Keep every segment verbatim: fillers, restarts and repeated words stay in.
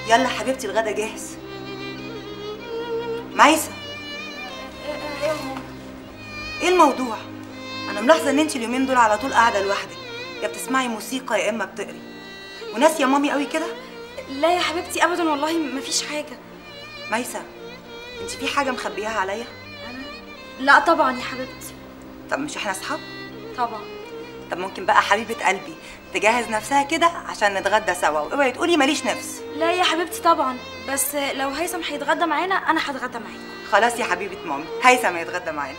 يلا حبيبتي الغدا جاهز. ميسة. ايوه يا ماما. ايه الموضوع؟ انا ملاحظه ان انت اليومين دول على طول قاعده لوحدك، يا بتسمعي موسيقى يا اما بتقري، وناسيه مامي قوي كده؟ لا يا حبيبتي ابدا والله مفيش حاجه. ميسة، انت في حاجه مخبياها عليا؟ انا؟ لا طبعا يا حبيبتي. طب مش احنا اصحاب؟ طبعا. طب ممكن بقى حبيبه قلبي تجهز نفسها كده عشان نتغدى سوا، واوعي تقولي ماليش نفس. لا يا حبيبتي طبعا، بس لو هيثم هيتغدى معانا انا هتغدى معاكم. خلاص يا حبيبه مامي، هيثم هيتغدى معانا.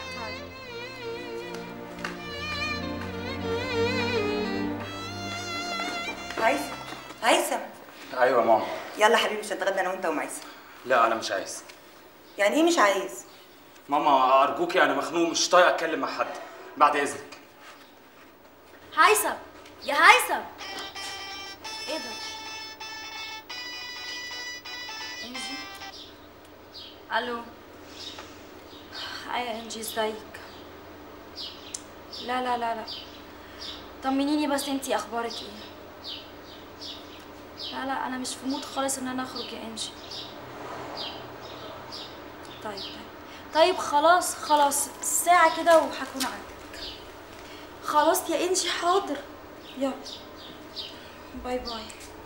هيثم. هيثم. ايوه يا ماما. يلا حبيبي مش هنتغدى انا وانت وميسة. لا انا مش عايز. يعني ايه مش عايز؟ ماما ارجوكي انا مخنوق مش طايق اتكلم مع حد، بعد اذنك. هيثم يا هيثم. ايه ده؟ انجي. الو. ايوه انجي ازيك؟ لا لا لا لا طمنيني بس، انتي اخبارك ايه؟ لا لا انا مش في مود خالص ان انا اخرج يا انجي. طيب طيب طيب خلاص خلاص ساعة كده وهكون عندك. خلاص يا انجي حاضر. يلا باي باي.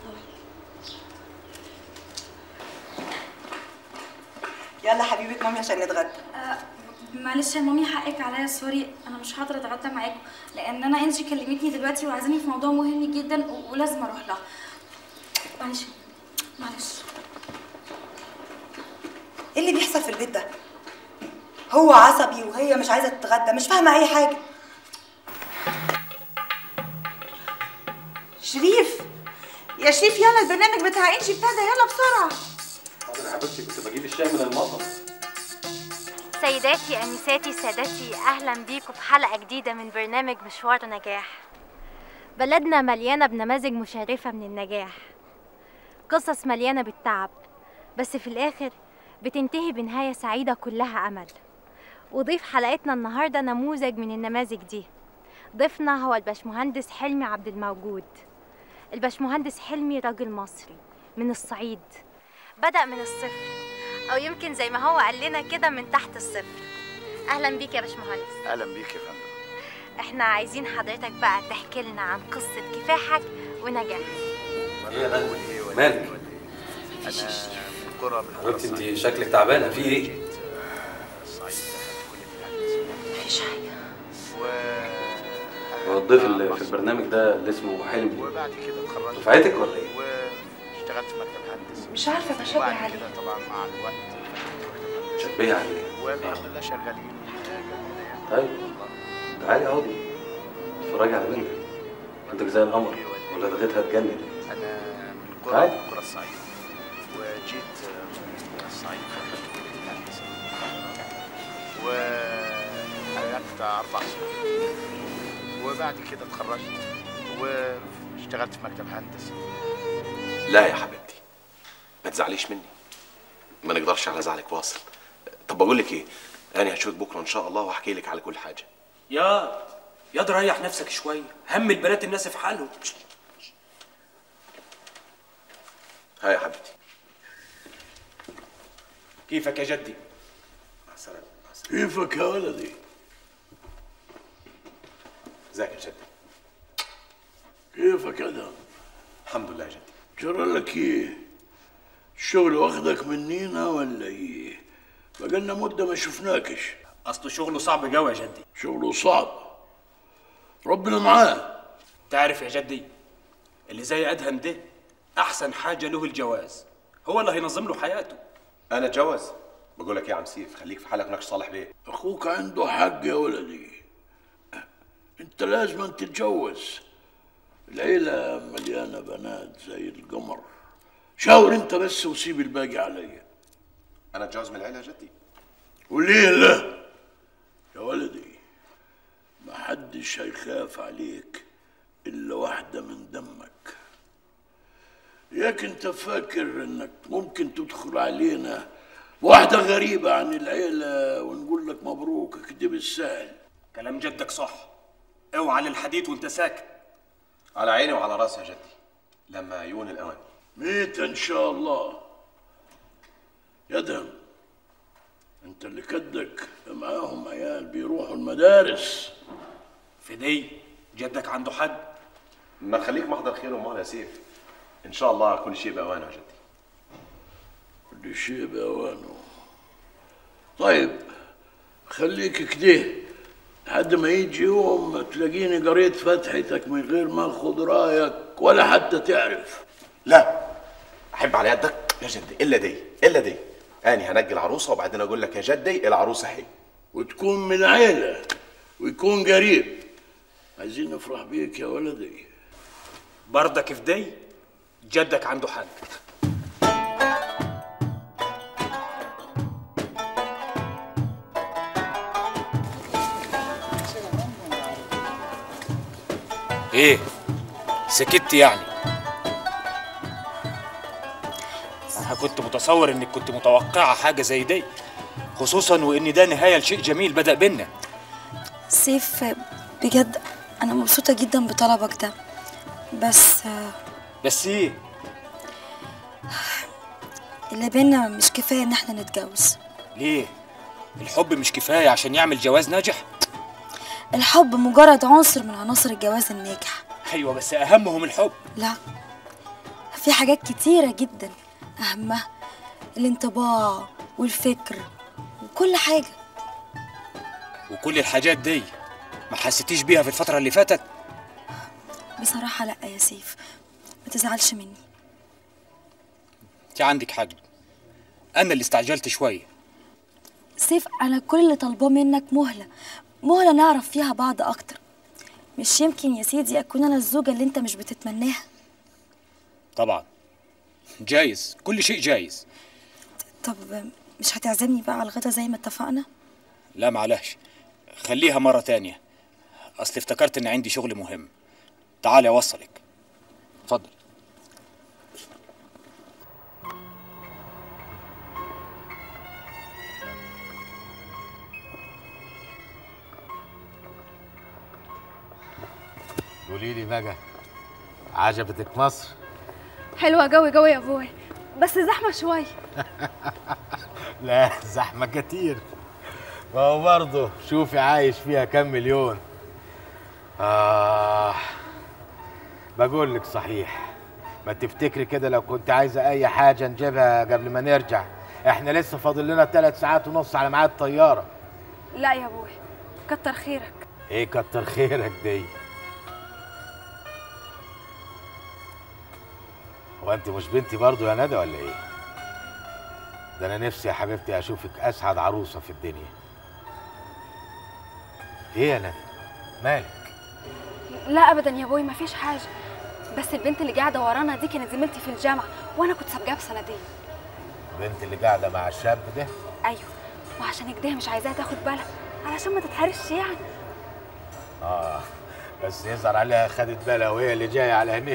يلا حبيبه مامي عشان نتغدى. أه معلش يا مامي حقك عليا، سوري انا مش هقدر اتغدى معاكم لان انا انجي كلمتني دلوقتي وعايزاني في موضوع مهم جدا ولازم اروح لها. معلش معلش. ايه اللي بيحصل في البيت ده؟ هو عصبي وهي مش عايزه تتغدى، مش فاهمه اي حاجه. شريف يا شريف يلا البرنامج بتاع انجي ابتدى، يلا بسرعه. حاضر يا حبيبتي، كنت بجيب الشاي من المطبخ. سيداتي انساتي سادتي، اهلا بيكم في حلقه جديده من برنامج مشوار نجاح. بلدنا مليانه بنماذج مشرفه من النجاح، قصص مليانه بالتعب بس في الاخر بتنتهي بنهايه سعيده كلها امل. وضيف حلقتنا النهارده نموذج من النماذج دي. ضيفنا هو الباشمهندس حلمي عبد الموجود. الباشمهندس حلمي راجل مصري من الصعيد، بدأ من الصفر او يمكن زي ما هو قال لنا كده من تحت الصفر. اهلا بيك يا باشمهندس. اهلا بيك يا فندم. احنا عايزين حضرتك بقى تحكي لنا عن قصه كفاحك ونجاحك. ايه ده؟ مالك؟ انا من قرى من حبيبتي انت شكلك تعبانه، في ايه؟ مفيش حاجه. و هو الضيف اللي في البرنامج ده اللي اسمه حلمي وبعد كده اتخرجت دفعتك ولا ايه؟ واشتغلت في مكتب هندسي. مش عارفه بشبه عليه. وبعد كده طبعا مع الوقت شبيه عليه. وباذن الله شغالين. طيب تعالي اقعدي اتفرجي على بنتك، بنتك زي القمر ولا لغتها تجنن. انا من قرى من قرى الصعيد وجيت من الصعيد خرجت كليه الهندسه وقعدت اربع سنين وبعد كده اتخرجت واشتغلت في مكتب هندسي. لا يا حبيبتي ما تزعليش مني، ما نقدرش على زعلك واصل. طب بقول لك ايه، انا هشوفك بكره ان شاء الله واحكي لك على كل حاجه. يا يا ريح نفسك شويه، هم البنات الناس في حالهم. هاي يا حبيبتي. كيفك يا جدي؟ مع السلامه. مع السلامه. كيفك يا ولدي؟ ازيك يا جدي؟ كيفك يا ده؟ الحمد لله يا جدي. جرى لك ايه؟ الشغل واخدك منينا ولا ايه؟ بقالنا مده ما شفناكش. اصله شغله صعب قوي يا جدي. شغله صعب، ربنا معاه. تعرف يا جدي اللي زي ادهم ده احسن حاجه له الجواز، هو اللي هينظم له حياته. انا اتجوز؟ بقول لك ايه يا عم سيف، خليك في حالك ناقش صالح بيه. اخوك عنده حق يا ولدي، انت لازم تتجوز. العيله مليانه بنات زي القمر، شاور انت بس وسيب الباقي عليا. انا اتجوز من العيله يا جدي؟ وليه لا يا ولدي؟ ما حدش هيخاف عليك الا واحده من دمك. ياك انت فاكر انك ممكن تدخل علينا واحده غريبه عن العيله ونقول لك مبروك كده بالسهل؟ كلام جدك صح، اوعى للحديد وانت ساكت. على عيني وعلى راسي يا جدي لما يون الاوان. ميتة ان شاء الله. يا دم، انت اللي كدك معاهم عيال بيروحوا المدارس. في دي جدك عنده حد؟ ما خليك محضر خير امال يا سيف. ان شاء الله كل شيء باوانه يا جدي. كل شيء باوانه. طيب خليك كده لحد ما يجي يوم تلاقيني قريت فتحتك من غير ما اخد رايك ولا حتى تعرف. لا احب على يدك يا جدي، الا دي الا دي. اني هنجي العروسه وبعدين اقول لك يا جدي العروسه هي، وتكون من عيله ويكون قريب. عايزين نفرح بيك يا ولدي. برضك في دي جدك عنده حق. ايه سكت يعني؟ انا كنت متصور انك كنت متوقعه حاجه زي دي، خصوصا وان ده نهايه لشيء جميل بدأ بينا. سيف بجد انا مبسوطه جدا بطلبك ده، بس بس ايه؟ اللي بينا مش كفايه ان احنا نتجوز. ليه؟ الحب مش كفايه عشان يعمل جواز ناجح؟ الحب مجرد عنصر من عناصر الجواز الناجح. ايوه بس اهمهم الحب. لا، في حاجات كتيره جدا اهمها الانطباع والفكر وكل حاجه. وكل الحاجات دي ما حسيتيش بيها في الفتره اللي فاتت؟ بصراحه لا يا سيف، ما تزعلش مني. انت عندك حق، انا اللي استعجلت شويه. سيف انا كل اللي طالباه منك مهله مهله نعرف فيها بعض اكتر. مش يمكن يا سيدي اكون انا الزوجه اللي انت مش بتتمناها؟ طبعا جايز، كل شيء جايز. طب مش هتعزمني بقى على الغدا زي ما اتفقنا؟ لا معلش، خليها مره تانية، اصل افتكرت ان عندي شغل مهم. تعالي اوصلك. اتفضل. قولي لي بقى، عجبتك مصر؟ حلوة قوي قوي يا ابوي، بس زحمة شوي. لا زحمة كتير، ما هو برضه شوفي عايش فيها كام مليون. آه بقول لك صحيح، ما تفتكري كده لو كنت عايزة أي حاجة نجيبها قبل ما نرجع، إحنا لسه فاضل لنا ثلاث ساعات ونص على ميعاد الطيارة. لا يا ابوي كتر خيرك. إيه كتر خيرك دي؟ هو انت مش بنتي برضو يا ندى ولا ايه؟ ده انا نفسي يا حبيبتي اشوفك اسعد عروسه في الدنيا. ايه يا ندى؟ مالك؟ لا ابدا يا ابوي مفيش حاجه، بس البنت اللي قاعده ورانا دي كانت زميلتي في الجامعه وانا كنت سابقاها بسنتين. البنت اللي قاعده مع الشاب ده؟ ايوه، وعشان كده مش عايزاها تاخد بالها علشان ما تتحرش يعني. اه بس يظهر عليها خدت بالها وهي اللي جايه على هنا.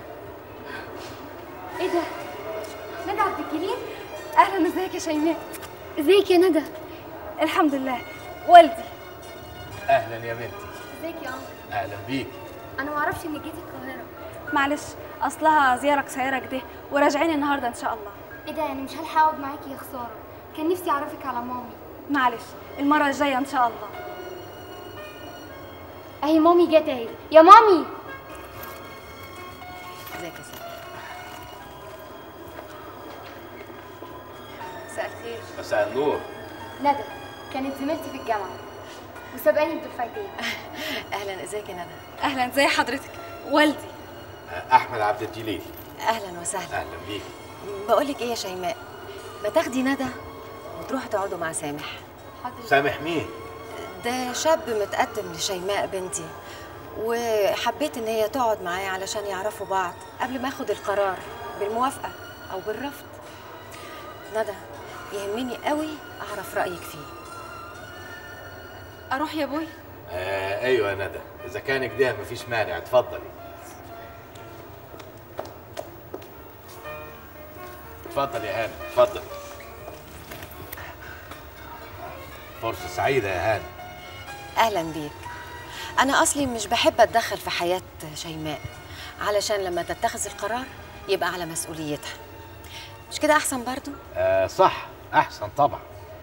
ايه ده؟ ندى عبد الجليل؟ اهلا، ازيك يا شيماء؟ ازيك يا ندى؟ الحمد لله. والدي. اهلا يا بنتي. ازيك يا عمرو؟ اهلا بيك. انا ما اعرفش انك جيتي القاهره. معلش، اصلها زياره قصيره كده وراجعين النهارده ان شاء الله. ايه ده؟ يعني مش هلحق اقعد معاكي يا خساره، كان نفسي اعرفك على مامي. معلش المره الجايه ان شاء الله. اهي مامي جت اهي. يا مامي. ازيك يا سيدي؟ مساء الخير. مساء النور. ندى كانت زميلتي في الجامعه وسابقاني بدفعتين. اهلا، ازيك يا ندى؟ اهلا، ازي حضرتك؟ والدي احمد عبد الجليل. اهلا وسهلا. اهلا بيك. بقول لك ايه يا شيماء، ما تاخدي ندى وتروحوا تقعدوا مع سامح. حاضر. سامح مين؟ ده شاب متقدم لشيماء بنتي، وحبيت ان هي تقعد معاه علشان يعرفوا بعض قبل ما اخد القرار بالموافقه او بالرفض. ندى يهمني قوي اعرف رايك فيه. اروح يا ابوي؟ آه ايوه يا ندى، اذا كان كده مفيش مانع، اتفضلي. اتفضل يا هاني، اتفضل. فرصة سعيدة يا هاني. اهلا بيك. انا اصلي مش بحب اتدخل في حياة شيماء، علشان لما تتخذ القرار يبقى على مسؤوليتها. مش كده احسن برضو؟ آه صح، احسن طبعا،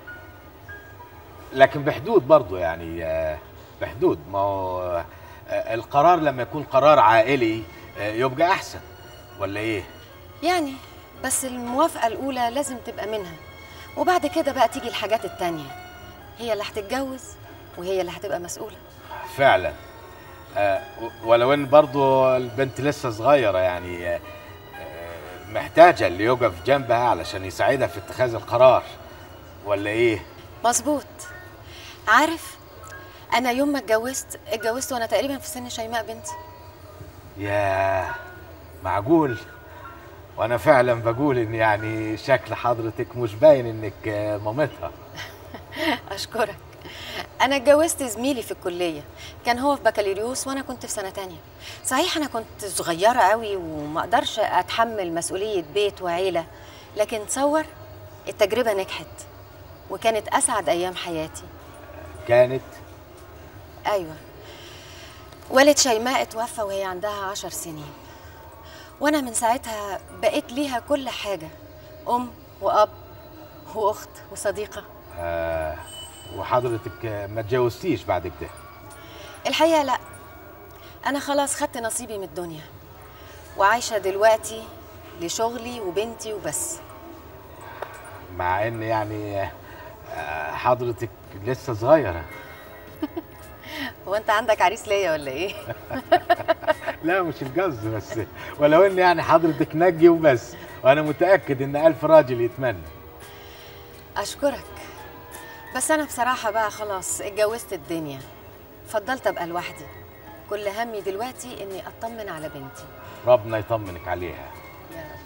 لكن بحدود برضو يعني، آه بحدود. ما هو آه القرار لما يكون قرار عائلي آه يبقى احسن، ولا ايه؟ يعني بس الموافقة الأولى لازم تبقى منها، وبعد كده بقى تيجي الحاجات التانية. هي اللي هتتجوز وهي اللي هتبقى مسؤولة. فعلا. آه ولو ان برضو البنت لسه صغيرة يعني، آه محتاجة اللي يقف جنبها علشان يساعدها في اتخاذ القرار، ولا ايه؟ مظبوط. عارف، أنا يوم ما اتجوزت اتجوزت وأنا تقريبا في سن شيماء بنتي. ياه، معقول؟ وانا فعلا بقول ان يعني شكل حضرتك مش باين انك مامتها. اشكرك. انا اتجوزت زميلي في الكليه، كان هو في بكالوريوس وانا كنت في سنه تانية. صحيح انا كنت صغيره قوي وما اقدرش اتحمل مسؤوليه بيت وعيله، لكن تصور التجربه نجحت وكانت اسعد ايام حياتي. كانت؟ ايوه. والد شيماء اتوفى وهي عندها عشر سنين، وانا من ساعتها بقيت ليها كل حاجه، ام واب واخت وصديقه. آه وحضرتك ما اتجوزتيش بعد كده؟ الحقيقه لا، انا خلاص خدت نصيبي من الدنيا وعايشه دلوقتي لشغلي وبنتي وبس. مع ان يعني حضرتك لسه صغيره. هو انت عندك عريس ليا ولا ايه؟ لا مش القصد، بس ولو ان يعني حضرتك نجي وبس، وانا متاكد ان الف راجل يتمنى. اشكرك، بس انا بصراحه بقى خلاص اتجوزت الدنيا، فضلت ابقى لوحدي. كل همي دلوقتي اني اطمن على بنتي. ربنا يطمنك عليها يا رب.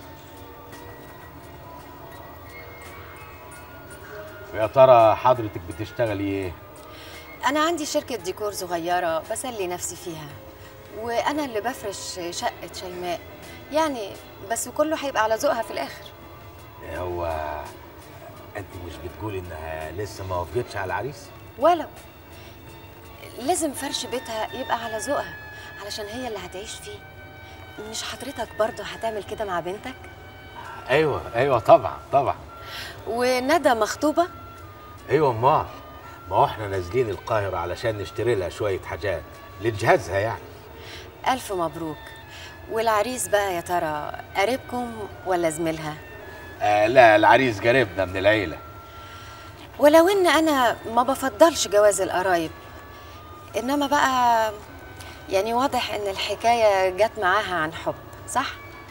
ويا ترى حضرتك بتشتغلي ايه؟ انا عندي شركه ديكور صغيره بسلي نفسي فيها، وانا اللي بفرش شقه شيماء يعني، بس كله هيبقى على ذوقها في الاخر. هو انت مش بتقولي انها لسه ما وافقتش على العريس؟ ولو لازم فرش بيتها يبقى على ذوقها علشان هي اللي هتعيش فيه. مش حضرتك برضه هتعمل كده مع بنتك؟ ايوه ايوه طبعا طبعا. وندى مخطوبه؟ ايوه امال، ما هو احنا نازلين القاهره علشان نشتري لها شويه حاجات لجهازها يعني. الف مبروك. والعريس بقى يا ترى قريبكم ولا زميلها؟ آه لا، العريس قريبنا من العيله. ولو ان انا ما بفضلش جواز القرايب، انما بقى يعني واضح ان الحكايه جت معاها عن حب، صح؟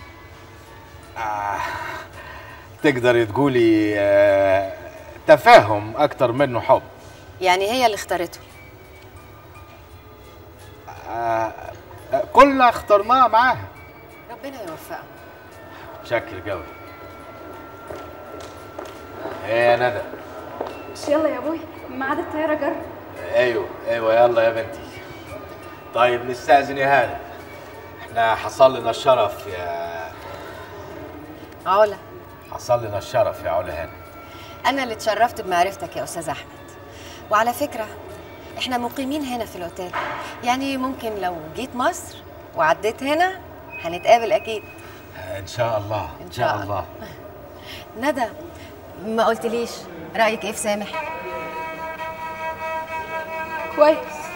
آه تقدري تقولي آه تفاهم اكتر منه حب. يعني هي اللي اختارته؟ آه كلنا اخترناها معاها. ربنا يوفقها. شكر قوي. ايه يا ندى؟ مش يلا يا ابوي، ميعاد الطياره جرب. ايوه ايوه يلا يا بنتي. طيب نستأذن يا هانم، احنا حصل لنا الشرف يا علا. حصل لنا الشرف يا علا هانم. انا اللي اتشرفت بمعرفتك يا استاذ احمد. وعلى فكره احنا مقيمين هنا في الاوتيل، يعني ممكن لو جيت مصر وعديت هنا هنتقابل اكيد. ان شاء الله ان شاء الله. ندى ما قلتليش رايك ايه في سامح؟ كويس،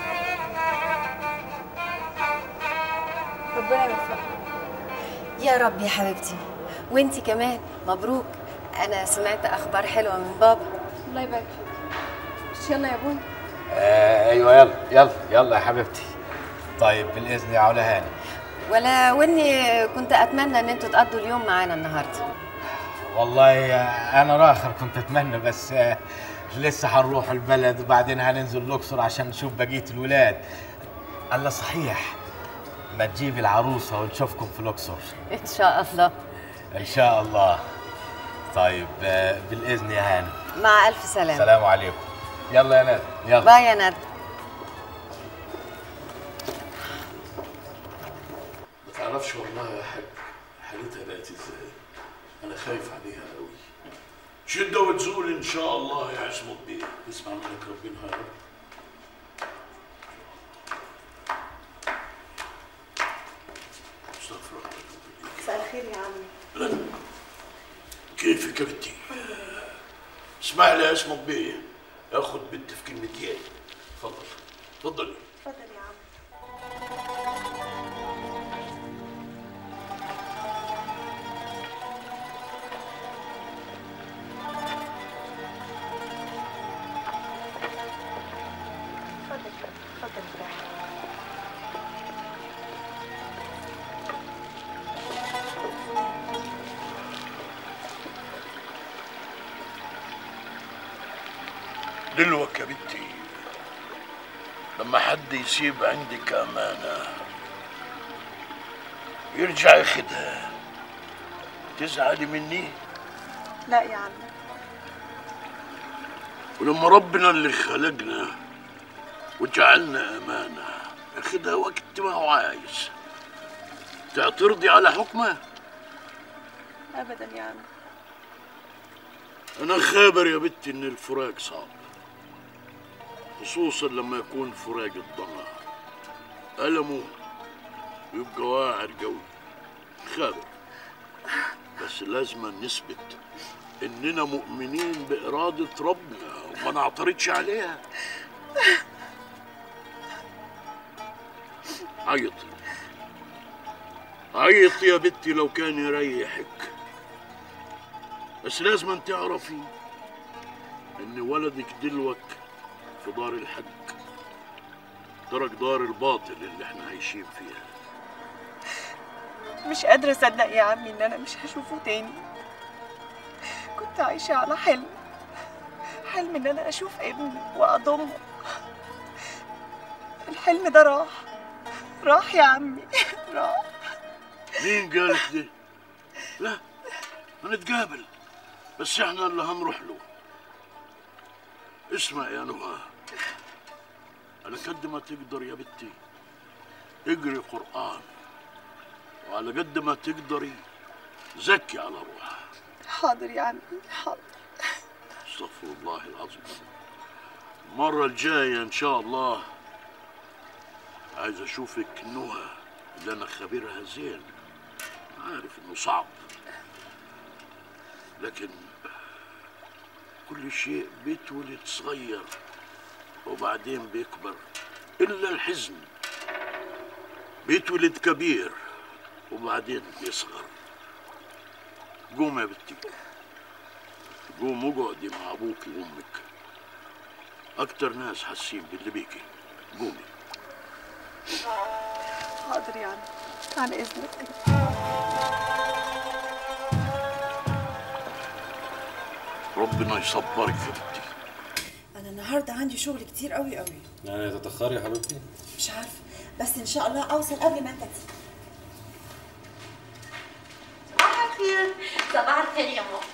ربنا يوفقك. يا رب يا حبيبتي، وانتي كمان مبروك. انا سمعت اخبار حلوه من بابا. الله يبارك فيك. مش يلا يا ابوي؟ آه ايوه يلا يلا يلا يا حبيبتي. طيب بالاذن يا علا هانم. ولا واني كنت اتمنى ان انتوا تقضوا اليوم معانا النهارده. والله انا راخر كنت اتمنى، بس آه لسه هنروح البلد وبعدين هننزل الاقصر عشان نشوف بقيه الولاد. الله صحيح، ما تجيبي العروسه ونشوفكم في الاقصر. ان شاء الله. ان شاء الله. طيب آه بالاذن يا هانم. مع الف سلامه. السلام عليكم. يلا يا ندى يلا. باي يا ندى. ما تعرفش والله يا حاج حالتها بقت ازاي. انا خايف عليها قوي. شده وتزول ان شاء الله يا عصمت بيه. اسمع منك ربنا يا رب. مساء الخير. الخير يا عمي. كيفك يا بنتي؟ اسمع لي يا اسمك بيه، اخد بنت في كلمتين. اتفضل اتفضلي. اتفضل يا عم. اتفضل اتفضل. دلوك يا بنتي لما حد يسيب عندك أمانة يرجع ياخدها تزعلي مني؟ لا يا عم. ولما ربنا اللي خلقنا وجعلنا أمانة ياخدها وقت ما هو عايز تعترضي على حكمه؟ ابدا يا عم. أنا خابر يا بنتي إن الفراق صعب، خصوصا لما يكون فراق الضنا ألمه يبقى واعر قوي. خابر، بس لازم نثبت إننا مؤمنين بإرادة ربنا وما نعترضش عليها. عيطي عيطي يا بنتي لو كان يريحك، بس لازم تعرفي إن ولدك دلوك في دار الحق، ترك دار الباطل اللي احنا عايشين فيها. مش قادرة أصدق يا عمي إن أنا مش هشوفه تاني. كنت عايشة على حلم، حلم إن أنا أشوف ابني وأضمه. الحلم ده راح راح يا عمي راح. مين قالك ده؟ لا، هنتقابل، بس احنا اللي هنروح له. اسمع يا نهى، على قد ما تقدر يا بنتي اقري قرآن، وعلى قد ما تقدري زكي على روحها. حاضر يا عمي حاضر. استغفر الله العظيم. المرة الجاية إن شاء الله عايز أشوفك نهى اللي أنا خبيرها زين. عارف إنه صعب، لكن كل شيء بيتولد صغير وبعدين بيكبر، إلا الحزن بيتولد كبير وبعدين بيصغر. قوم يا بنتي، قوم اقعدي مع أبوك وأمك، أكتر ناس حاسين باللي بيكي. قومي. حاضر يا عمي، على إذنك. ربنا يصبرك يا بنتي. أنا النهاردة عندي شغل كتير قوي قوي. يعني تتأخري يا حبيبتي؟ مش عارفة، بس إن شاء الله أوصل قبل ما أنت تيجي. صباح الخير. صباح الخير يا ماما.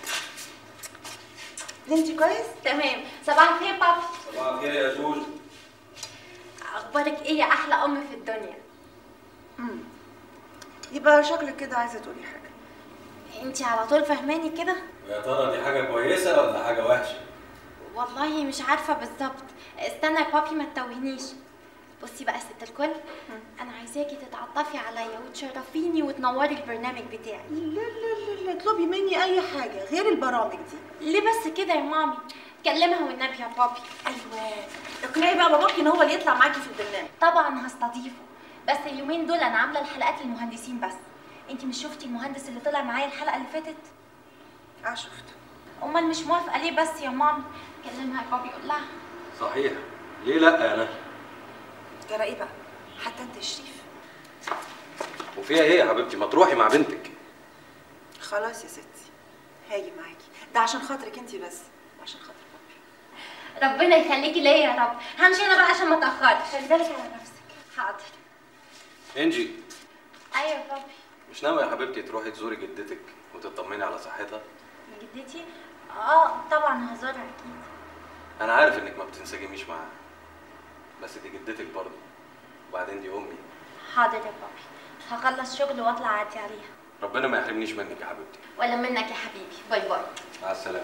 انت كويس؟ تمام. صباح الخير بابا. صباح الخير يا جوج. اخبارك ايه يا احلى ام في الدنيا؟ امم يبقى شكلك كده عايزه تقولي حاجه. انتي على طول فهماني كده؟ ويا ترى دي حاجة كويسة ولا حاجة وحشة؟ والله مش عارفه بالظبط. استنى يا بابي ما تتوهنيش. بصي بقى يا ست الكل، انا عايزاكي تتعطفي عليا وتشرفيني وتنوري البرنامج بتاعي. لا لا لا لا، اطلبي مني اي حاجه غير البرامج دي. ليه بس كده يا مامي؟ كلمها والنبي يا بابي. ايوه، اقنعي بقى باباكي ان هو اللي يطلع معاكي في البرنامج. طبعا هستضيفه، بس اليومين دول انا عامله الحلقات للمهندسين بس. انتي مش شفتي المهندس اللي طلع معايا الحلقه اللي فاتت؟ اه شفته. امال مش موافقه ليه بس يا مامي؟ كلمها يا بابي قول لها. صحيح، ليه لا يا نهى؟ جرى ايه بقى؟ حتى انت شريف. وفيها ايه يا حبيبتي؟ ما تروحي مع بنتك. خلاص يا ستي، هاجي معاكي، ده عشان خاطرك انت بس، عشان خاطر بابي. ربنا يخليكي ليا يا رب. همشي انا بقى عشان ما اتاخرش. خلي بالك على نفسك. حاضر. انجي. ايوه يا بابي. مش ناوية يا حبيبتي تروحي تزوري جدتك وتطمني على صحتها؟ جدتي؟ اه طبعا هزورها اكيد. انا عارف انك ما بتنسجميش معاها، بس دي جدتك برضه، وبعدين دي امي. حاضر يا بابي، هخلص شغل واطلع اعدي عليها. ربنا ما يحرمنيش منك يا حبيبتي. ولا منك يا حبيبي. باي باي. مع السلامة.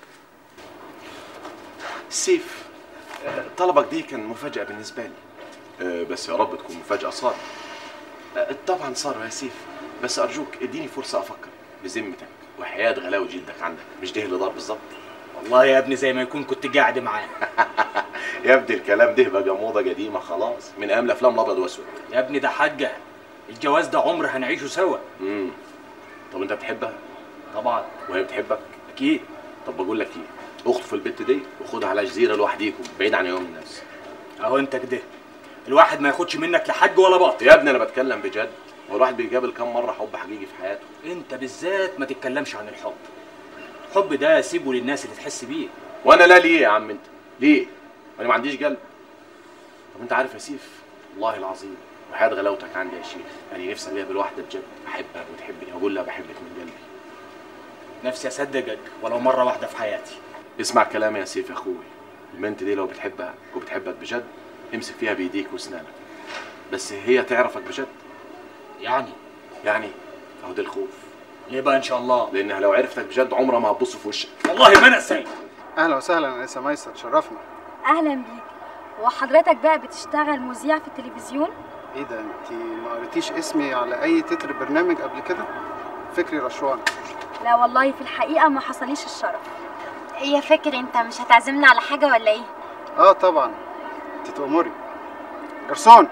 سيف، طلبك دي كان مفاجأة بالنسبة لي. أه بس يا رب تكون مفاجأة صار. أه طبعا صار يا سيف، بس أرجوك اديني فرصة أفكر بذمتك وحياة غلاوة جلدك عندك، مش ده اللي دار بالظبط؟ والله يا ابني زي ما يكون كنت قاعد معانا. يا ابني الكلام ده بقى موضة قديمة خلاص من أيام الأفلام الأبيض وأسود. يا ابني ده حاجة، الجواز ده عمر هنعيشه سوا. امم طب أنت بتحبها؟ طبعا. وهي بتحبك؟ أكيد. طب بقول لك إيه، اخطف البت دي وخدها على جزيرة لوحديكم بعيد عن يوم الناس. أهو أنت كده الواحد ما ياخدش منك لا حج ولا باطل. يا ابني أنا بتكلم بجد، هو الواحد بيقابل كام مرة حب حقيقي في حياته؟ أنت بالذات ما تتكلمش عن الحب. الحب ده سيبه للناس اللي تحس بيه. وأنا لا ليه يا عم أنت؟ ليه؟ أنا ما عنديش قلب. طب أنت عارف يا سيف والله العظيم وحياة غلاوتك عندي يا شيخ، يعني نفسي ألاقي بالواحدة بجد أحبها وتحبني وأقول لها بحبك من قلبي. نفسي أصدقك ولو مرة واحدة في حياتي. اسمع كلامي يا سيف يا أخوي، البنت دي لو بتحبها وبتحبك بجد امسك فيها بإيديك وأسنانك، بس هي تعرفك بجد. يعني؟ يعني أهو ده الخوف. ليه بقى إن شاء الله؟ لأنها لو عرفتك بجد عمرها ما هتبص في وشك. والله ما أنا سايب. أهلا وسهلا يا أنسة ميسة، تشرفنا. اهلا بيك. وحضرتك بقى بتشتغل مذيع في التلفزيون؟ إيه ده، أنت ما قريتيش اسمي على أي تتر برنامج قبل كده؟ فكري رشوان. لا والله في الحقيقه ما حصليش الشرف. ايه يا فكر، انت مش هتعزمنا على حاجه ولا ايه؟ اه طبعا، انت تأمري. جرسون،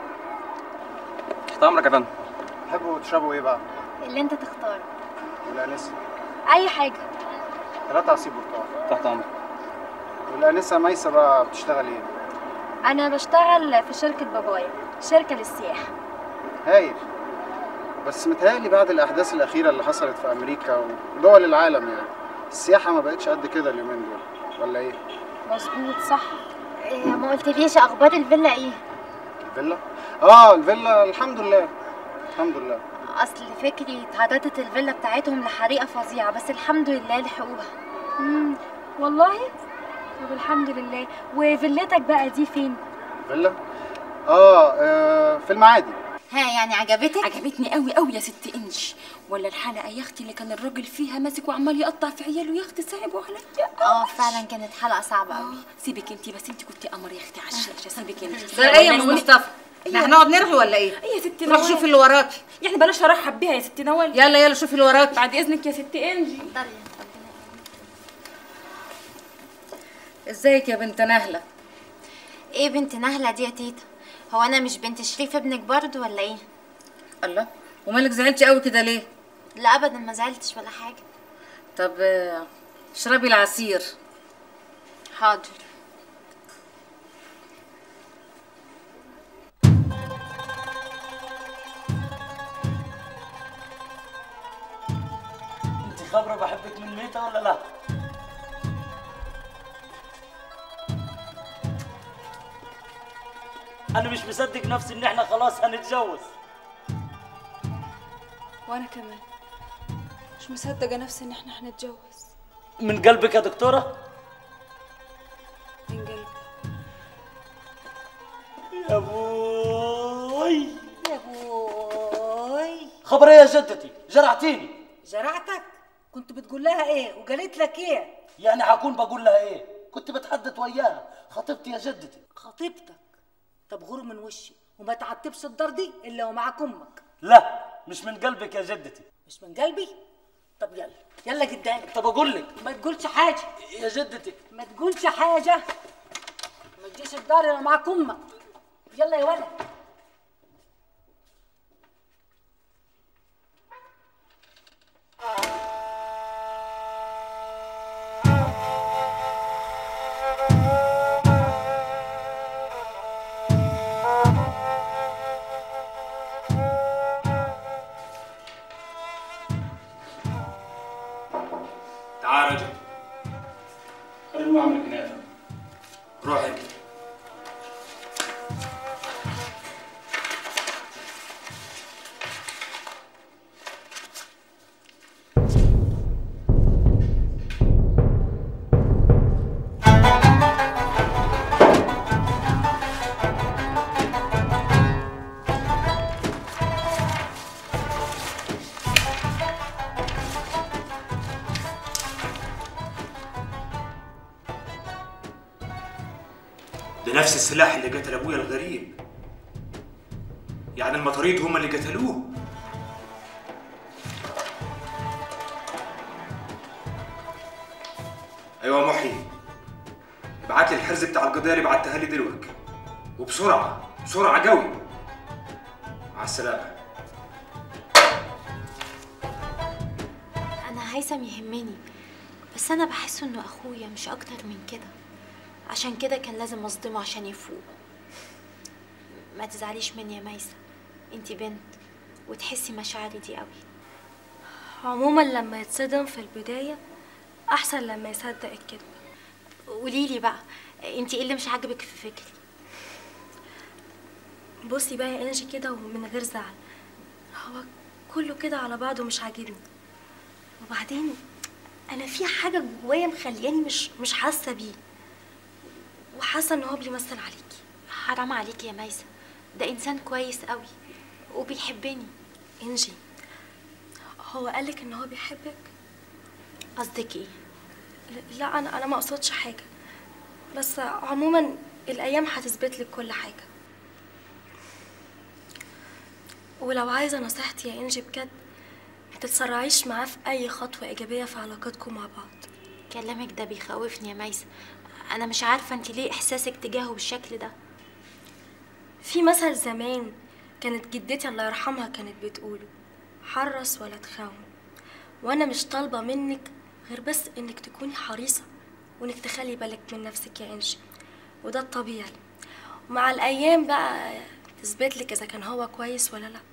تحت امرك يا فندم. تحبوا تشربوا ايه بقى؟ اللي انت تختاره. والانسه؟ اي حاجه. ثلاثة عصير برتقال. تحت امرك. والانسه ميسه بقى بتشتغل ايه؟ انا بشتغل في شركه بابايا، شركه للسياحه. هايل. بس متهيألي بعد الاحداث الاخيره اللي حصلت في امريكا ودول العالم يعني السياحه ما بقتش قد كده اليومين دول، ولا ايه؟ مظبوط صح. إيه ما قلتليش اخبار الفيلا ايه؟ الفيلا؟ اه الفيلا الحمد لله الحمد لله. اصل فكري اتعرضت الفيلا بتاعتهم لحريقه فظيعه بس الحمد لله لحقوها. امم والله؟ طب الحمد لله. وفيلتك بقى دي فين؟ فيلا؟ آه, اه في المعادي. ها يعني عجبتك؟ عجبتني قوي قوي يا ست انش. ولا الحلقه يا اختي اللي كان الراجل فيها ماسك وعمال يقطع في عياله يا اختي صعبوا عليا. اه فعلا كانت حلقه صعبه قوي. آه. سيبك انت بس، انت كنتي قمر يا اختي على الشاشه. سيبك انت. زي ايه يا ام مصطفى؟ احنا هنقعد نرغي ولا ايه؟ ايه يا ست روح نوال، شوفي اللي وراكي. يعني بلاش ارحب بيها يا ست نوال. يلا يلا شوفي اللي وراكي بعد اذنك يا ست انجي. ازيك يا بنت نهله؟ ايه بنت نهله دي يا تيتا؟ هو انا مش بنت شريف ابنك برضو ولا ايه؟ الله، ومالك زعلتي قوي كده ليه؟ لا ابدا ما زعلتش ولا حاجه. طب اشربي العصير. حاضر. انت خبره بحبك من ميته ولا لا؟ انا مش مصدق نفسي ان احنا خلاص هنتجوز. وانا كمان مش مصدقه نفسي ان احنا هنتجوز. من قلبك يا دكتوره؟ من قلبي. يا بوي يا بوي. خبر ايه يا جدتي؟ جرعتيني. جرعتك؟ كنت بتقول لها ايه وقالت لك ايه؟ يعني هكون بقول لها ايه؟ كنت بتحدث وياها، خطيبتي يا جدتي. خطيبتك؟ طب غور من وشي وما تعتبش الدار دي الا ومعاك امك. لا مش من قلبك يا جدتي. مش من قلبي؟ طب يلا يلا قدامي. طب اقول لك ما تقولش حاجه يا جدتي. ما تقولش حاجه، ما تجيش الدار الا معاك امك. يلا يا ولد. تعال يا رجل. خليني اعمل كنافه. روح انت. ده نفس السلاح اللي قتل ابويا الغريب. يعني المطاريد هم اللي قتلوه؟ ايوه محي، ابعت لي الحرز بتاع القضيه اللي بعتها لي دلوقتي وبسرعه بسرعه قوي. مع السلامه. انا هيثم يهمني، بس انا بحسه انه اخويا مش اكتر من كده، عشان كده كان لازم اصدمه عشان يفوق. ما تزعليش مني يا ميسة، انتي بنت وتحسي مشاعري دي قوي. عموما لما يتصدم في البداية احسن لما يصدق الكذب. قوليلي بقى، انتي ايه اللي مش عاجبك في فكري؟ بصي بقى يا انجي كده ومن غير زعل، هو كله كده على بعضه مش عاجبني، وبعدين انا في حاجه جوايا مخلياني مش مش حاسه بيه، وحاسه ان هو بيمثل عليكي. حرام عليكي يا ميسة، ده انسان كويس قوي وبيحبني. انجي، هو قالك ان هو بيحبك؟ قصدك ايه؟ لا انا انا ما اقصدش حاجه، بس عموما الايام هتثبت لك كل حاجه. ولو عايزه نصيحتي يا انجي بجد، ما تتسرعيش معاه في اي خطوه ايجابيه في علاقتكم مع بعض. كلامك ده بيخوفني يا ميسة، انا مش عارفه انت ليه احساسك تجاهه بالشكل ده. في مثل زمان كانت جدتي الله يرحمها كانت بتقوله: حرص ولا تخون. وانا مش طالبه منك غير بس انك تكوني حريصه وانك تخلي بالك من نفسك يا انجي، وده الطبيعي، ومع الايام بقى تثبت لك اذا كان هو كويس ولا لا.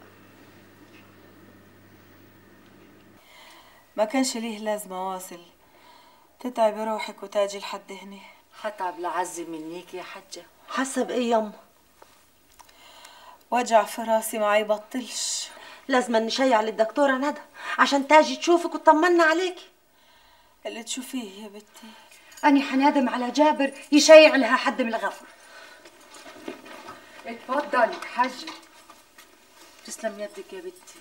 ما كانش ليه لازمه واصل تتعبي روحك وتاجي لحد هنا. هتعب لعزي منيك يا حجه. حاسه بايه يما؟ وجع في راسي ما يبطلش. لازم نشيع للدكتوره ندى عشان تاجي تشوفك وتطمنا عليكي. اللي تشوفيه يا بنتي. اني حنادم على جابر يشيع لها حد من الغفر. اتفضلي حجه. تسلم يدك يا بنتي.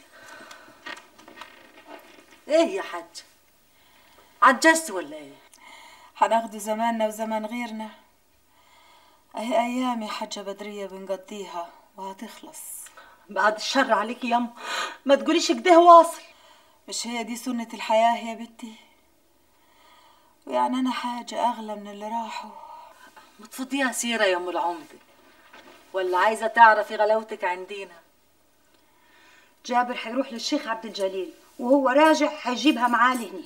ايه يا حج، عجزت ولا ايه؟ هناخدوا زماننا وزمان غيرنا. اهي ايام يا حجه بدريه بنقضيها وهتخلص. بعد الشر عليكي يما، ما تقوليش كده واصل. مش هي دي سنه الحياه يا بنتي؟ ويعني انا حاجه اغلى من اللي راحوا. ما تفضيها سيره يا ام العمده، ولا عايزه تعرفي غلاوتك عندينا؟ جابر هيروح للشيخ عبد الجليل، وهو راجع هيجيبها معاه لهني.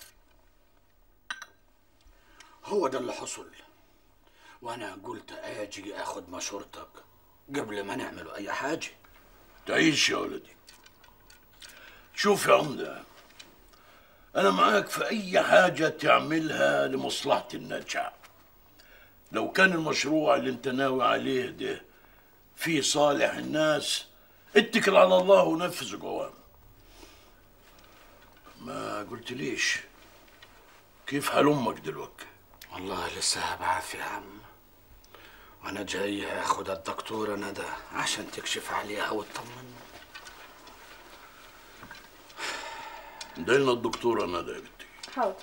هو ده اللي حصل، وانا قلت اجي اخد مشورتك قبل ما نعمل اي حاجه. تعيش يا ولدي. شوف يا عمده، انا معاك في اي حاجه تعملها لمصلحه النجاح. لو كان المشروع اللي انت ناوي عليه ده في صالح الناس، اتكل على الله ونفذ قوام. ما قلت ليش كيف حال امك دلوقتي؟ والله لسه بعافية يا عم، وانا جاي اخد الدكتورة ندى عشان تكشف عليها وتطمنا. دينا الدكتورة ندى يا بنتي. حاضر.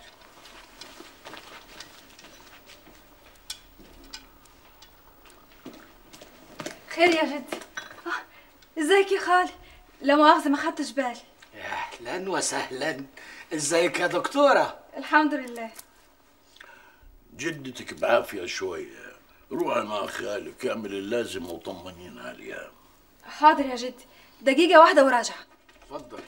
خير يا جدي. آه، ازيك يا خالي؟ لا مؤاخذة ما خدتش بالي. يا اهلا وسهلا، ازيك يا دكتورة؟ الحمد لله. جدتك بعافية شوية، روحي مع خالك اعمل اللازم وطمنين عليها. حاضر يا جدي، دقيقة واحدة وراجعة. اتفضل.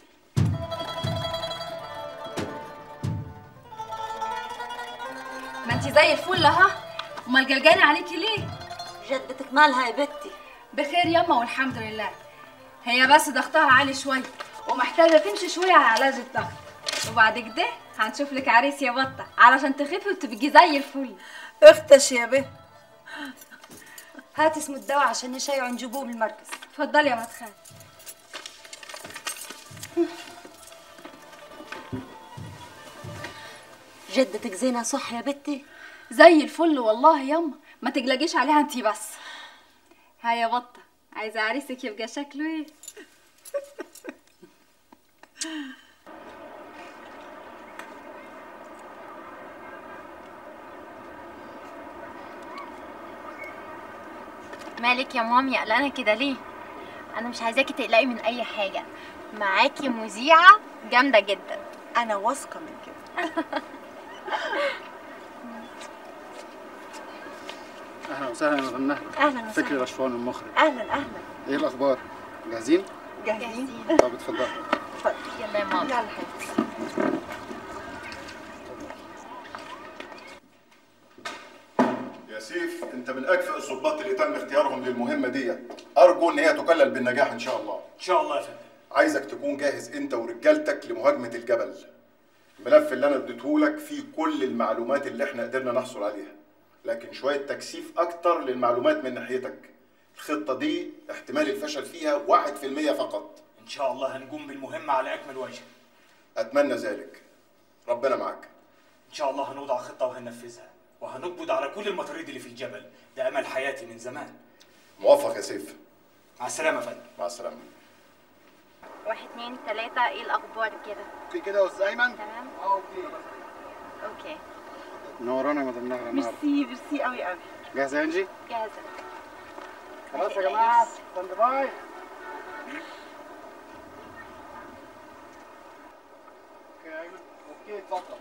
ما انتي زي الفل ها، امال قلقانة عليكي ليه؟ جدتك مالها يا بنتي؟ بخير يما والحمد لله. هي بس ضغطها عالي شوية ومحتاجة تمشي شوية على علاج الضغط، وبعد كده هنشوف لك عريس يا بطة علشان تخفي وتبقي زي الفل. اختش يا بنت. هات اسم الدواء عشان نشيعه نجيبوه من المركز. اتفضلي يا مدخل. جدتك زينة صح يا بنتي؟ زي الفل والله يما، ما تقلقيش عليها انتي بس. ها يا بطة، عايزة عريسك يبقى شكله ايه؟ مالك يا مامي قلقانه كده ليه؟ انا مش عايزاكي تقلقي من اي حاجه، معاكي مذيعه جامده جدا. انا واثقه من كده. اهلا وسهلا يا مدام نهله. اهلا وسهلا. فكري رشوان المخرج. اهلا اهلا. ايه الاخبار؟ جاهزين؟ جاهزين. طب اتفضلوا. اتفضل. يلا يا ماما. يلا حبيبتي. يا سيف، انت من اكفأ الضباط اللي تم اختيارهم للمهمه ديت، ارجو ان هي تكلل بالنجاح ان شاء الله. ان شاء الله يا فندم. عايزك تكون جاهز انت ورجالتك لمهاجمه الجبل. الملف اللي انا اديتهولك فيه كل المعلومات اللي احنا قدرنا نحصل عليها، لكن شويه تكثيف اكتر للمعلومات من ناحيتك. الخطه دي احتمال الفشل فيها واحد في المية فقط. ان شاء الله هنقوم بالمهمه على اكمل وجه. اتمنى ذلك. ربنا معاك. ان شاء الله هنوضع خطه وهننفذها، وهنقبض على كل المطاريد اللي في الجبل. ده امل حياتي من زمان. موفق يا سيف. مع السلامه يا فندم. مع السلامه. واحد اتنين تلاته، ايه الاخبار كده؟ اوكي كده يا استاذ ايمن؟ تمام. اه اوكي. اوكي. منورانا يا مدام نهله النهارده. ميرسي ميرسي قوي قوي. جاهزه يا انجي؟ جاهزه. خلاص يا جماعه، ستاند باي. اوكي يا ايمن. اوكي اتفضل.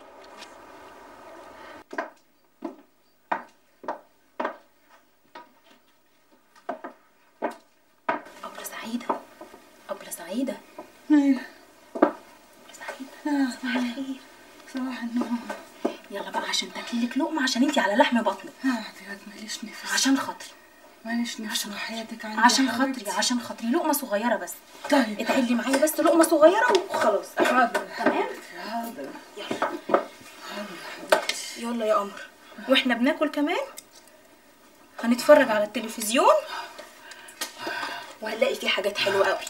أبلة سعيدة، أبلة سعيدة. ايوه. سعيدة. صباح الخير. صباح النور. يلا بقى عشان تاكلي لك لقمة، عشان انتي على لحم بطنك. اه يا ماليش نفس. عشان خاطري. ماليش نفس وحياتك عندي. عشان خاطري، عشان خاطري لقمة صغيرة بس. طيب. اتعلي معايا بس لقمة صغيرة وخلاص. حاضر. تمام؟ حاضر. يلا. يلا يا قمر. واحنا بناكل كمان هنتفرج على التلفزيون وهنلاقي فيه حاجات حلوة قوي.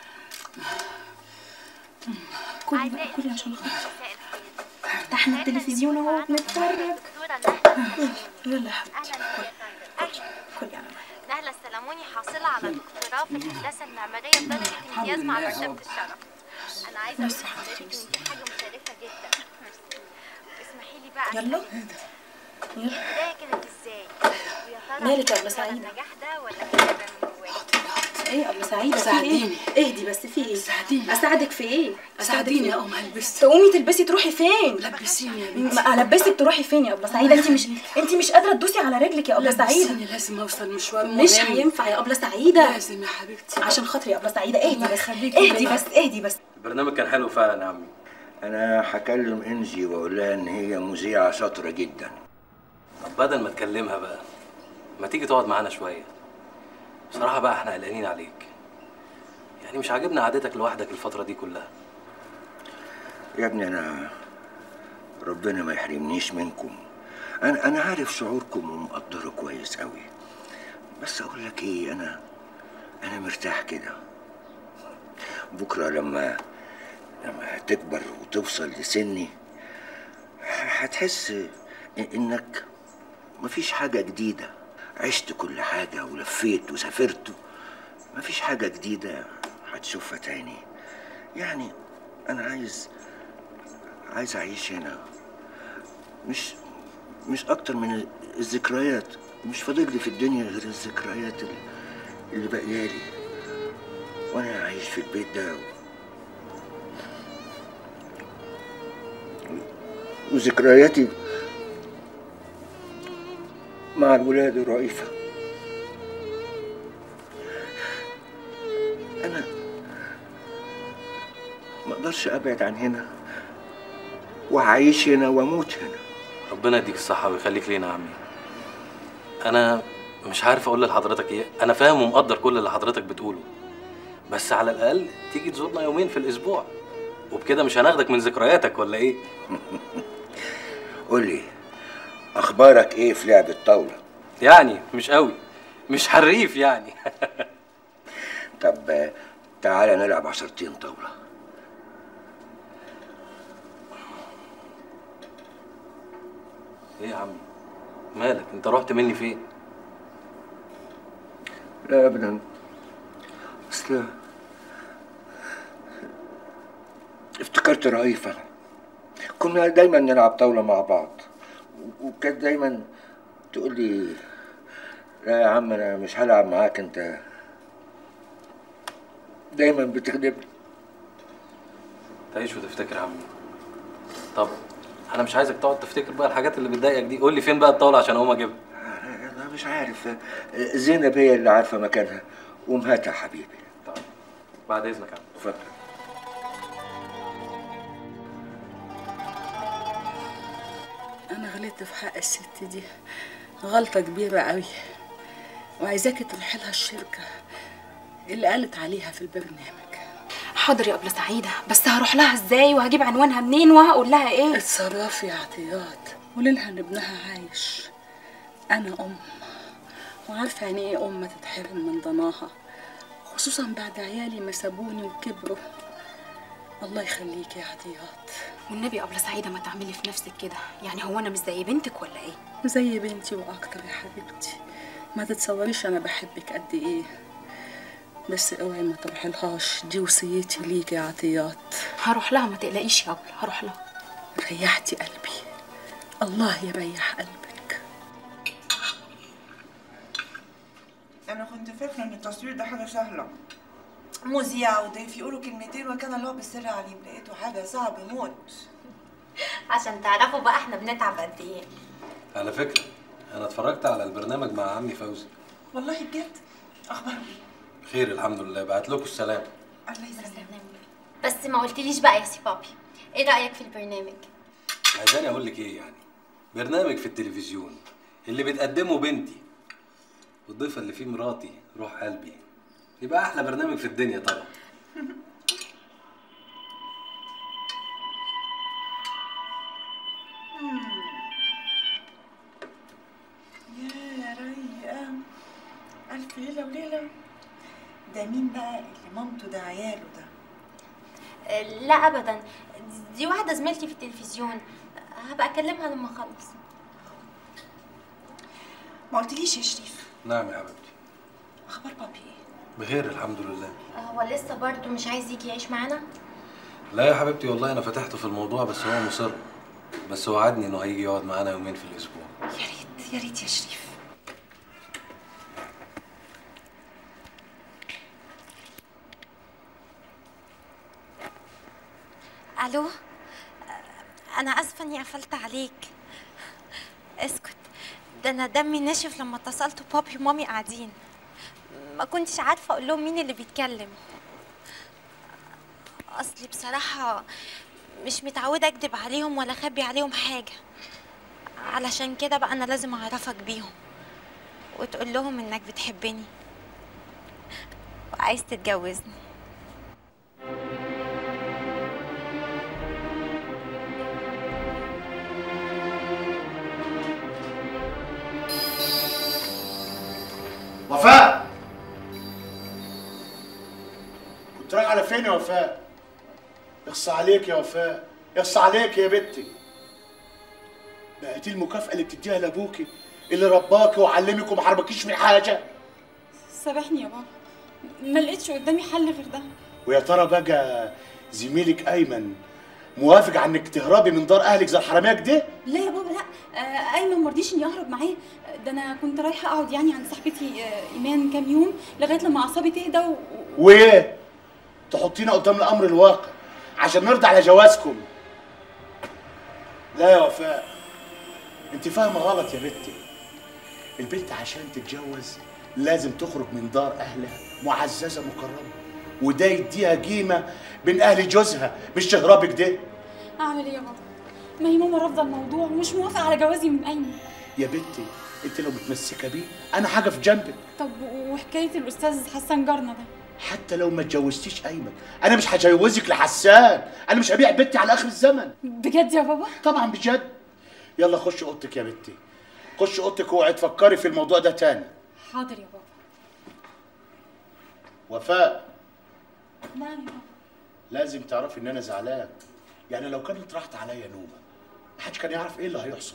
كلي بقى كلي عشان خاطري. فتحنا التلفزيون اهو بنتفرج. يلا يا حبيبتي كلي كلي على مهلك. نهلة السلموني حاصلة على دكتوراه في الهندسة المعمارية بدرجة امتياز مع مرتبة الشرف. أنا عايزة أقول لحضرتك إن دي حاجة مشرفة جدا. اسمحي لي بقى. يلا. يلا. البداية كانت إزاي؟ ويا ترى مالك يا أبلة سعيدة؟ النجاح ده ولا كده من جواكي؟ ايه يا أبلة سعيدة؟ ساعديني. اهدي بس، في ايه؟ ساعديني. اساعدك في ايه؟ ساعديني يا ام البسي. تقومي تلبسي تروحي فين؟ لبسيني يا بنتي. ما البسك تروحي فين يا أبلة سعيدة؟ انت مش انت مش قادرة تدوسي على رجلك يا أبلة سعيدة. لبسيني، لازم اوصل مشوار مهم. مش هينفع يا أبلة سعيدة. لازم يا حبيبتي. عشان خاطري يا أبلة سعيدة اهدي الله بس. يخليكي. اهدي بس اهدي بس. البرنامج كان حلو فعلا يا عمي. انا هكلم انجي واقول لها ان هي مذيعه شاطره جدا. طب بدل ما تكلمها بقى، ما تيجي تقعد معانا شويه. بصراحه بقى احنا قلقانين عليك، يعني مش عاجبنا قعدتك لوحدك الفتره دي كلها. يا ابني انا ربنا ما يحرمنيش منكم. انا انا عارف شعوركم ومقدره كويس قوي، بس اقول لك ايه، انا انا مرتاح كده. بكره لما لما تكبر وتوصل لسني هتحس انك مفيش حاجه جديده. عشت كل حاجه ولفيت وسافرت، مفيش حاجه جديده هتشوفها تاني. يعني انا عايز عايز اعيش هنا، مش مش اكتر من الذكريات. مش فاضل لي في الدنيا غير الذكريات اللي باقيالي وانا عايش في البيت ده، وذكرياتي مع الولاد الرئيفة. أنا ما أقدرش أبعد عن هنا، وهعيش هنا وأموت هنا. ربنا يديك الصحه ويخليك لينا يا عمي. انا مش عارف اقول لحضرتك ايه. انا فاهم ومقدر كل اللي حضرتك بتقوله، بس على الاقل تيجي تزورنا يومين في الاسبوع، وبكده مش هناخدك من ذكرياتك ولا ايه؟ قول لي اخبارك ايه في لعب الطاوله؟ يعني مش قوي، مش حريف يعني. طب تعالى نلعب عشرتين طاوله. ايه يا عمي مالك؟ انت رحت مني فين؟ لا ابدا، اصل افتكرت رئيفة. كنا دايما نلعب طاولة مع بعض، وكانت دايما تقول لي لا يا عم انا مش هلعب معاك، انت دايما بتخدمني. تعيش وتفتكر يا عمي. طب انا مش عايزك تقعد تفتكر بقى الحاجات اللي بتضايقك دي، قول لي فين بقى الطاوله عشان اقوم اجيبها. انا مش عارف، زينب هي اللي عارفه مكانها. قوم هاتها يا حبيبي. طيب بعد اذنك يا عم. اتفضل. انا غلطت في حق الست دي غلطه كبيره قوي، وعايزاكي تروحي لها الشركه اللي قالت عليها في البرنامج. حاضر يا أبلة سعيدة، بس هروح لها ازاي وهجيب عنوانها منين وهقول لها ايه؟ اتصرفي يا عطيات، قولي لها ان ابنها عايش. انا ام وعارفه يعني ايه ام تتحرم من ضناها، خصوصا بعد عيالي ما سابوني وكبروا. الله يخليكي يا عطيات. والنبي يا أبلة سعيدة ما تعملي في نفسك كده، يعني هو انا مش زي بنتك ولا ايه؟ زي بنتي واكتر يا حبيبتي، ما تتصوريش انا بحبك قد ايه. بس اوعي ما تروحيلهاش، دي وصيتي ليكي يا عطيات. هروح لها ما تقلقيش يا أبلة، هروح لها. ريحتي قلبي، الله يريح قلبك. انا كنت فاكره ان التصوير ده حاجه سهله، مذيع وضيف يقولوا كلمتين وكان الله بالسر عليم، لقيته حاجه صعبه موت. عشان تعرفوا بقى احنا بنتعب قد ايه. على فكره انا اتفرجت على البرنامج مع عمي فوزي. والله بجد؟ اخباره ايه؟ خير الحمد لله، بعت لكم السلام. الله يسلمك. بس ما قلتليش بقى يا سي بابي، ايه رايك في البرنامج؟ عايزاني اقول لك ايه يعني؟ برنامج في التلفزيون اللي بتقدمه بنتي والضيفه اللي فيه مراتي روح قلبي، يبقى احلى برنامج في الدنيا طبعا. يا رايقه، الف ليله وليله. ده مين بقى اللي مامته ده عياله ده؟ لا ابدا، دي واحده زميلتي في التلفزيون، هبقى اكلمها لما اخلص. ما قلتليش يا شريف، نعم يا حبيبتي. اخبار بابي ايه؟ بخير الحمد لله. هو لسه برضه مش عايز يجي يعيش معانا؟ لا يا حبيبتي والله انا فتحته في الموضوع، بس هو مصر، بس وعدني انه هيجي يقعد معانا يومين في الاسبوع. يا ريت يا ريت يا شريف. الو، انا اسفه اني قفلت عليك. اسكت، ده انا دمي نشف لما اتصلت بابي ومامي قاعدين، ما كنتش عارفه اقول لهم مين اللي بيتكلم. اصلي بصراحه مش متعوده اكدب عليهم ولا اخبي عليهم حاجه، علشان كده بقى انا لازم اعرفك بيهم وتقول لهم انك بتحبني وعايز تتجوزني. وفاء، كنت رايح على فين يا وفاء؟ اخصى عليك يا وفاء، اخصى عليك يا بنتي. بقى دي المكافأة اللي بتديها لابوكي اللي رباكي وعلمك وما حرمكيش من حاجة؟ سامحني يا بابا، ما لقيتش قدامي حل غير ده. ويا ترى بقى زميلك أيمن موافق على انك تهربي من دار اهلك زي الحراميه كده؟ لا يا بابا لا، آه ايمن ما رضيش اني اهرب معاه، ده انا كنت رايحه اقعد يعني عند صاحبتي آه ايمان كام يوم لغايه لما اعصابي تهدى و... وايه؟ تحطينا قدام الامر الواقع عشان نرضى على جوازكم. لا يا وفاء، انت فاهمه غلط يا بنتي. البنت عشان تتجوز لازم تخرج من دار اهلها معززه مكرمه، وده يديها قيمه بين اهل جوزها، مش تهربك ده. اعمل ايه يا بابا؟ ما هي ماما رافضه الموضوع ومش موافقه على جوازي من ايمن. يا بنتي انت لو متمسكه بيه انا حاجه في جنبك. طب وحكايه الاستاذ حسن جارنا ده؟ حتى لو ما اتجوزتيش ايمن انا مش هجوزك لحسان، انا مش هبيع بنتي على اخر الزمن. بجد يا بابا؟ طبعا بجد. يلا خش اوضتك يا بنتي، خش اوضتك واوعي تفكري في الموضوع ده تاني. حاضر يا بابا. وفاء، نعم يا بابا. لازم تعرفي ان انا زعلان، يعني لو كانت راحت عليا نومه محدش كان يعرف ايه اللي هيحصل.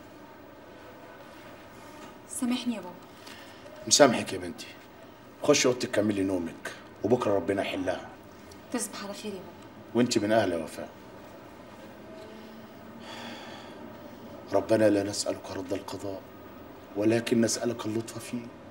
سامحني يا بابا. مسامحك يا بنتي. خش اوضتك كملي نومك وبكره ربنا يحلها. تصبح على خير يا بابا. وانت من اهل يا وفاء. ربنا لا نسألك رد القضاء ولكن نسألك اللطف فيه.